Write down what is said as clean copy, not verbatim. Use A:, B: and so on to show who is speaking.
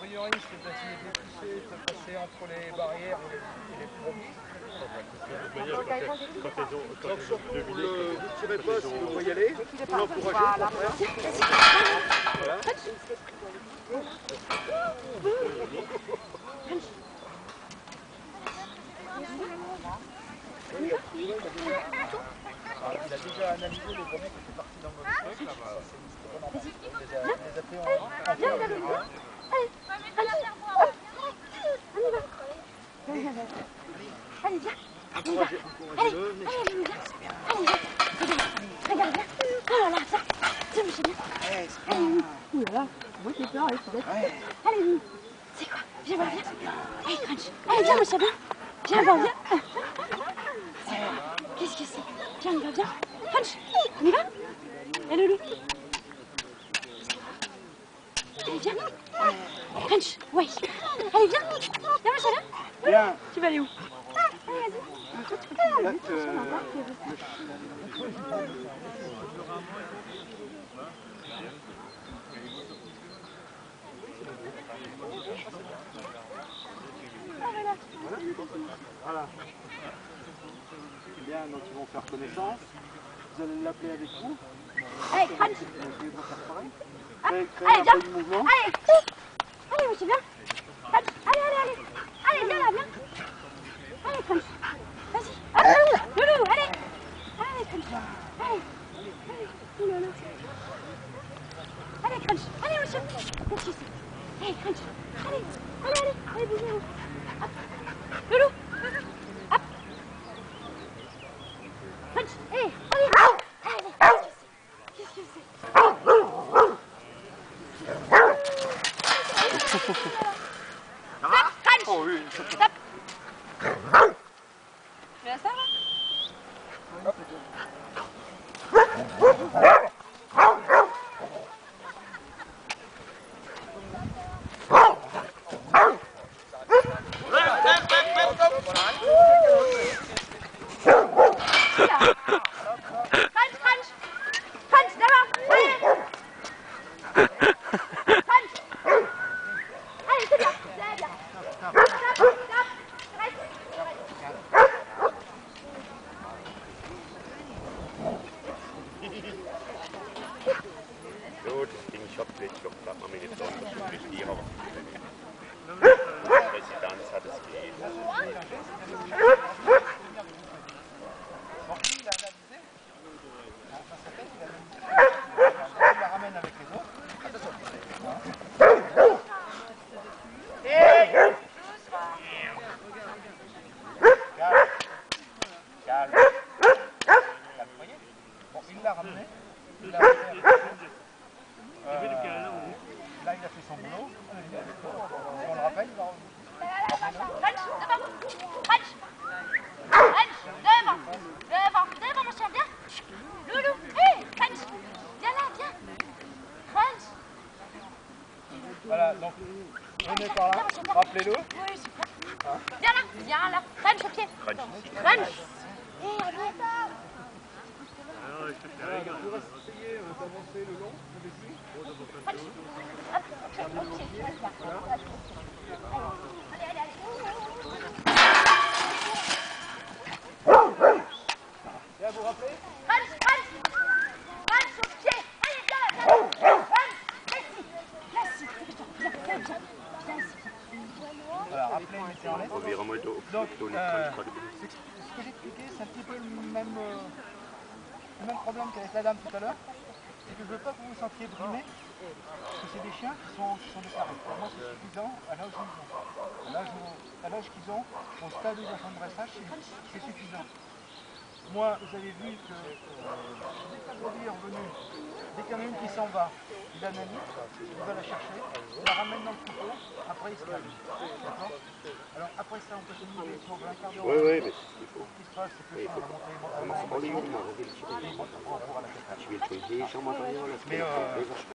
A: meilleur risque d'essayer de les pousser, de passer entre les barrières et les fourmis. Donc surtout, ne tirez pas si vous voulez y aller, vous l'encouragez, au contraire. Voilà. Il a déjà analysé les fourmis qui étaient partis dans le mauvais truc. Il les a fait en
B: allez, viens. Encouragez-le. Allez, regarde, viens. Oh là, ça. C'est bon, c'est bien. Allez, ouh là là. Moi, j'ai peur, allez, allez, c'est quoi? Viens voir, viens. Allez, Crunch. Allez, viens, mon chat, viens. Viens voir, viens. Qu'est-ce que c'est? Viens, on y va, viens. Crunch, on y va? Allez, Loulou. Allez, viens. Crunch, ouais. Allez, viens. Viens, mon chat, viens.
A: Viens.
B: Tu vas aller où? Allez, vas-y.
A: Voilà. Bien, donc ils vont faire connaissance. Vous allez l'appeler avec vous.
B: Allez, Crunch.
A: Vous allez essayer de faire pareil.
B: Allez,
A: Créer un
B: viens.
A: peu de mouvement.
B: Allez, allez, monsieur, viens. Crunch, allez, allez, allez. Allez, viens là, viens. Allez, Crunch. Vas-y. Loulou, allez. Allez, Crunch. Allez. Allez, Loulou. Allez, Crunch. Allez, monsieur. Qu'est-ce que c'est? Allez, Crunch. Allez, allez, allez. Allez, bougez. Hop. Loulou. Hop. Crunch. Allez, allez. Allez. Qu'est-ce que c'est? Crunch.
A: Oh oui.
B: Stop. Tu veux ça, là? Crunch, crunch. Crunch, d'abord. Allez. Crunch. Allez, c'est bien. C'est bien. Stop, stop. Reste.
C: Jo, das Ding schottelt, ich glaube, da hat man mir jetzt auch natürlich die Präsident hat es gegeben.
A: Il la ramène avec les autres. Attention. Calme. Calme. Calme, voyez. Bon, il l'a ramené. Il l'a ramené. Là, il a fait son boulot. Si on le rappelle, il va revenir.
B: Crunch, devant. Crunch. Crunch, devant. Devant. Devant, mon chien, viens. Loulou. Hé, Crunch. Viens là, viens. Crunch.
A: Voilà, donc, venez par là. Rappelez-le.
B: Oui, super. Viens là. Viens là. Crunch au pied.
C: Crunch.
B: Crunch. Hé, reviens.
A: Voilà, donc, on va essayer d'avancer le long, le dessus.
B: Crunch. Hop, au pied. Allez, allez, allez.
A: Bien, vous rappelez?
B: Crunch, crunch. Crunch au pied. Allez, viens là, viens là. Crunch. Là, ici. Viens, viens, viens. Viens ici.
A: Voilà, rappelez, mettez en l'aise.
C: Probieren wir doch.
A: Donc,
C: So eine Crunch.
A: ce que j'expliquais, c'est un petit peu le même problème qu'avec la dame tout à l'heure. C'est que je ne veux pas que vous vous sentiez brimé, parce que c'est des chiens qui sont des carrés. Pour moi, c'est suffisant à l'âge qu'ils ont. À l'âge qu'ils ont, au stade où ils sont de dressage, c'est suffisant. Moi, vous avez vu que dès que le brebis est revenu, dès qu'il y en a une qui s'en va, il analyse, il va la chercher, il la ramène dans le troupeau, après il se calme. D'accord? Alors après ça, on peut se mouiller sur un quart d'heure.
C: Oui, oui, mais il faut.
A: Ce qui se passe, c'est que le chien va monter
C: Je will schon hier,
A: Mais